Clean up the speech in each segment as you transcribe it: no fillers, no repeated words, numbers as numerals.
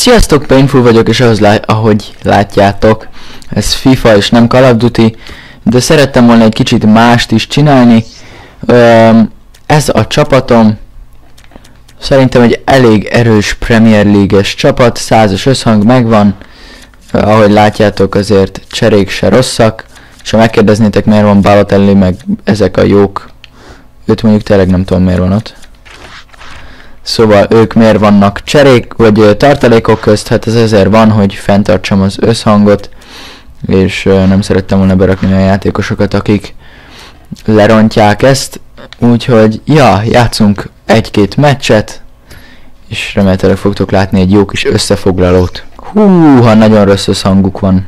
Sziasztok, Painful vagyok, és ahogy látjátok, ez FIFA és nem Call of Duty, de szerettem volna egy kicsit mást is csinálni. Ez a csapatom szerintem egy elég erős Premier League-es csapat, 100-as összhang megvan, ahogy látjátok azért cserék se rosszak, és ha megkérdeznétek miért van Balotelli meg ezek a jók, őt mondjuk tényleg nem tudom miért van ott. Szóval ők miért vannak cserék, vagy tartalékok közt, hát ez ezért van, hogy fenntartsam az összhangot, és nem szerettem volna berakni olyan játékosokat, akik lerontják ezt, úgyhogy ja, játszunk egy-két meccset, és remélhetőleg fogtok látni egy jó kis összefoglalót. Húha, nagyon rossz összhanguk van.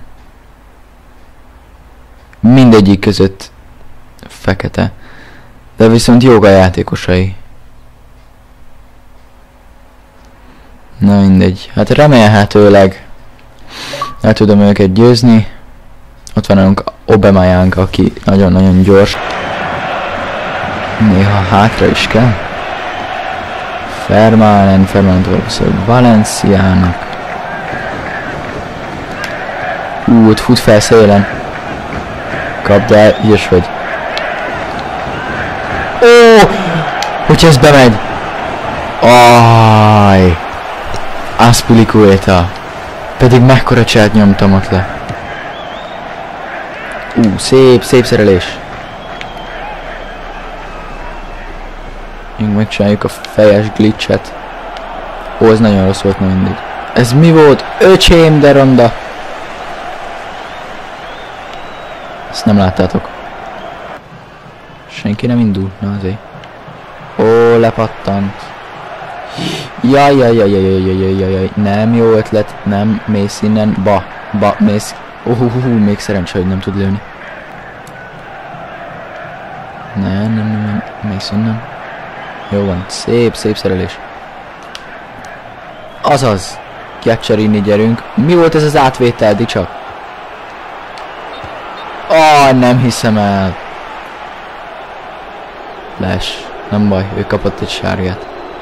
Mindegyik között fekete, de viszont jók a játékosai. Na mindegy, hát remélhetőleg el tudom őket győzni. Ott van nálunk Aubameyang, aki nagyon-nagyon gyors. Néha hátra is kell. Fermalen valószínűleg Valenciának. Ott fut fel szélen. Kapd el, ügyes vagy. Ó! Hogyha ez bemegy! Ajj! Azpilicueta. Pedig mekkora csát nyomtam ott le. Szép szerelés. Még megcsináljuk a fejes glitchet. Ó, ez nagyon rossz volt, mindig. Ez mi volt? Öcsém, de ronda. Ezt nem láttátok. Senki nem indul. Na azért. Ó, lepattant. Jaj, nem jó ötlet, nem, mész innen, mész, még szerencsé, hogy nem tud lőni. Nem, mész innen. Jó van, szép szerelés. Azaz, Chiaccherini, gyerünk. Mi volt ez az átvétel, Dicsak? Nem hiszem el. Les, nem baj, ő kapott egy sárgát.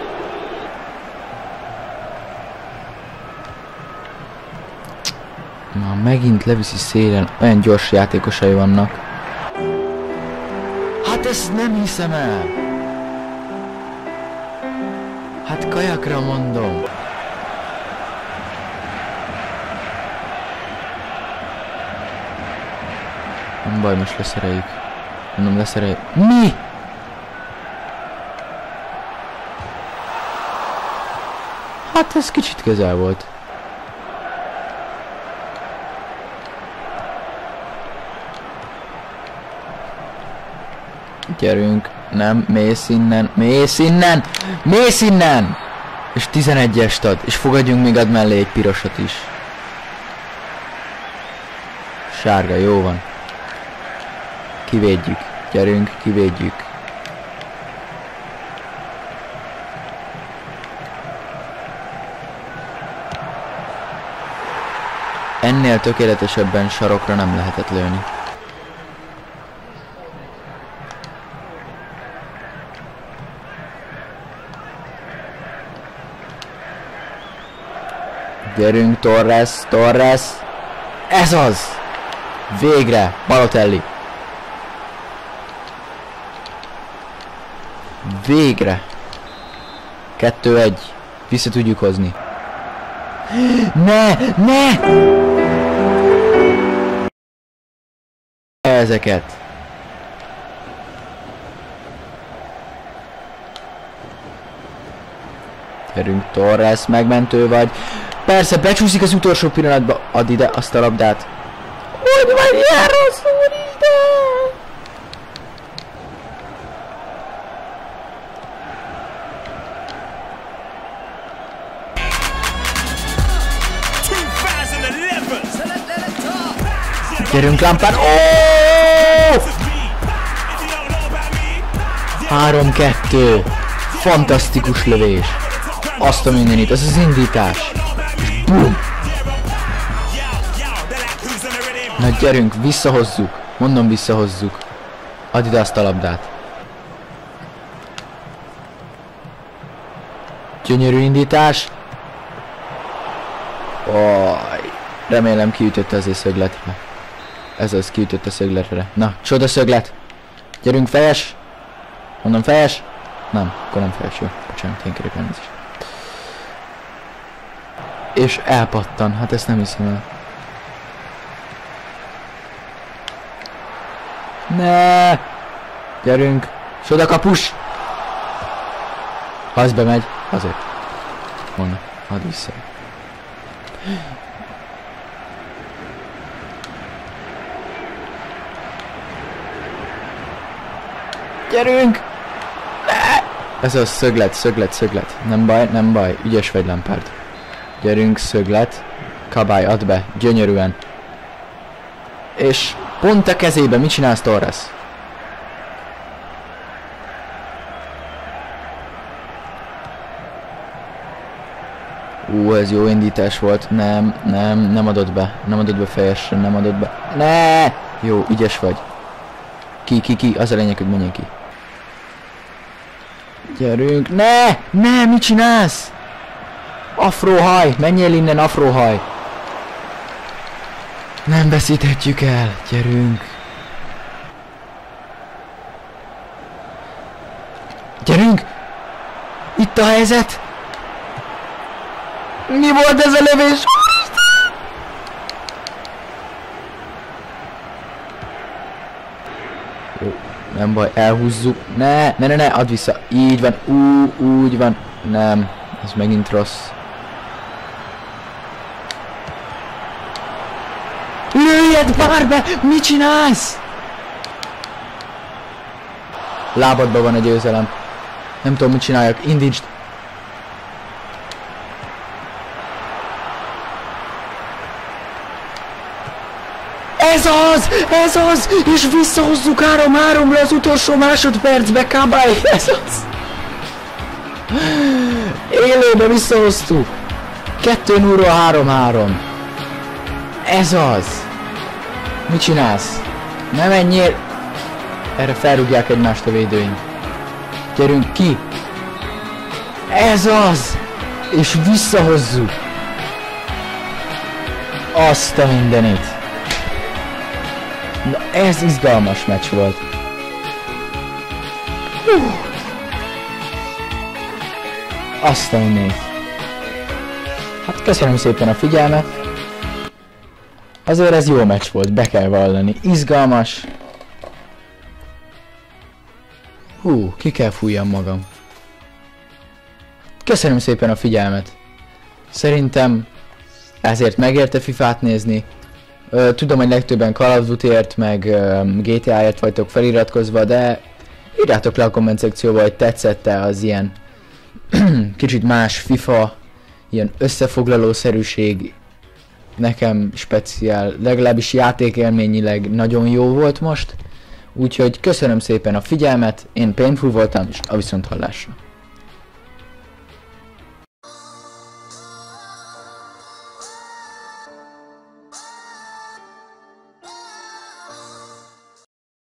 Na, megint leviszi szélen, olyan gyors játékosai vannak. Hát ezt nem hiszem el! Hát kajakra mondom! Nem baj, most leszereljük. Mondom, leszereljük. Mi? Hát ez kicsit közel volt. Gyerünk, nem, mész innen! És 11-est ad, és fogadjunk még ad mellé egy pirosat is. Sárga, jó van. Kivédjük, gyerünk, kivédjük. Ennél tökéletesebben sarokra nem lehetett lőni. Gyerünk, Torres! Ez az! Végre! Balotelli! Végre! 2-1. Vissza tudjuk hozni. Ne! Ezeket! Gyerünk, Torres, megmentő vagy. Persze, becsúszik az utolsó pillanatba. Add ide azt a labdát. Hogy vagy ilyen rossz, úristen! Gyerünk, Lampard! 3-2. Fantasztikus lövés. Azt a mindenit, ez az indítás. Boom. Na gyerünk, visszahozzuk. Mondom, visszahozzuk. Add ide azt a labdát. Gyönyörű indítás. Remélem kiütötte azért szögletre. Ez az, kiütött a szögletre. Na, csoda szöglet! Gyerünk, fejes! Mondom, fejes? Nem, akkor nem fejes, jó. Bocsánat, én kérek elnézést. És elpattan, hát ezt nem hiszem el. Ne! Gyerünk! Csoda kapus! Ha ez bemegy, azért. Mondom, add vissza. Gyerünk! Ez a szöglet. Nem baj, nem baj. Ügyes vagy, Lampard. Gyerünk, szöglet. Kabály, add be. Gyönyörűen. És pont a kezébe. Mit csinálsz, Torres? Ez jó indítás volt. Nem adott be. Nem adott be fejesen, nem adott be. Ne! Jó, ügyes vagy. Ki. Az a lényeg, hogy menjél ki. Gyerünk. Ne, mit csinálsz? Afróhaj, menjél innen, afróhaj. Nem veszíthetjük el, gyerünk. Gyerünk! Itt a helyzet! Mi volt ez a lövés? Jó, nem baj, elhúzzuk. Ne, add vissza. Így van, úgy van. Nem, ez megint rossz. Lőjed már be! Mit csinálsz? Lábadban van a győzelem. Nem tudom, mit csináljak. Indítsd. Ez az! És visszahozzuk 3-3-ra az utolsó másodpercbe, Kabály! Ez az! Élőbe visszahoztuk! 2-0-ra 3-3. Ez az! Mit csinálsz? Ne menjél! Erre felrúgják egymást a védőink. Gyerünk ki! Ez az! És visszahozzuk! Azt a mindenit! Na, ez izgalmas meccs volt. Azt a mindenit. Hát köszönöm szépen a figyelmet. Azért ez jó meccs volt, be kell vallani. Izgalmas. Ki kell fújjam magam. Köszönöm szépen a figyelmet. Szerintem ezért megérte FIFA-t nézni. Tudom, hogy legtöbben Call of Duty-ért, meg GTA-ért vagytok feliratkozva, de írjátok le a komment szekcióba, hogy tetszette az ilyen kicsit más FIFA, ilyen összefoglalószerűség. Nekem speciál, legalábbis játékélményileg nagyon jó volt most. Úgyhogy köszönöm szépen a figyelmet, én Painful voltam, és a viszonthallásra.